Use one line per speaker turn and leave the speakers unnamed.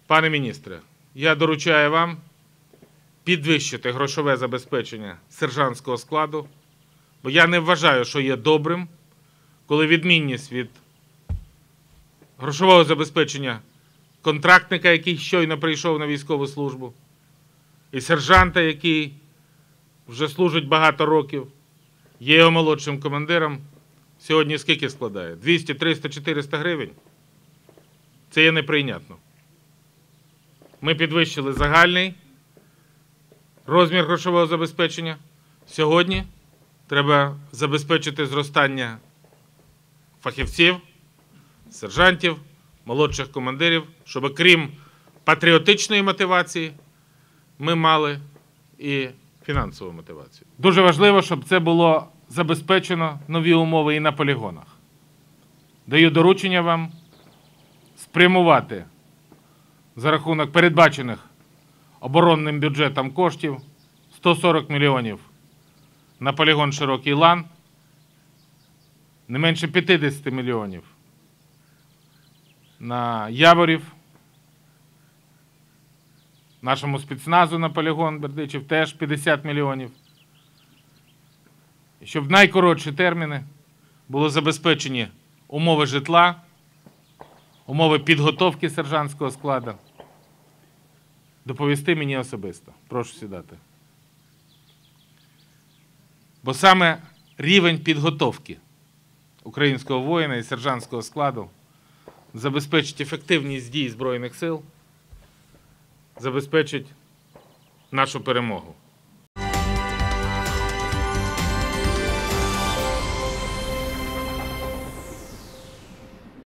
Пане міністре, я доручаю вам підвищити грошове забезпечення сержантського складу, бо я не вважаю, що є добрим, коли відмінність від грошового забезпечення контрактника, який щойно прийшов на військову службу, і сержанта, який вже служить багато років, є його молодшим командиром, сьогодні скільки складає? 200, 300, 400 гривень? Це є неприйнятно. Ми підвищили загальний розмір грошового забезпечення. Сьогодні треба забезпечити зростання фахівців, сержантів, молодших командирів, щоб крім патріотичної мотивації ми мали і фінансову мотивацію. Дуже важливо, щоб це було забезпечено, нові умови і на полігонах. Даю доручення вам спрямувати за рахунок передбачених оборонним бюджетом коштів 140 мільйонів на полігон Широкий Лан, не менше 50 мільйонів на Яворів, нашому спецназу на полігон Бердичів теж 50 мільйонів. І щоб в найкоротші терміни були забезпечені умови житла, умови підготовки сержантського складу. Доповісти мені особисто. Прошу сідати. Бо саме рівень підготовки українського воїна і сержантського складу забезпечить ефективність дій Збройних сил, забезпечить нашу перемогу.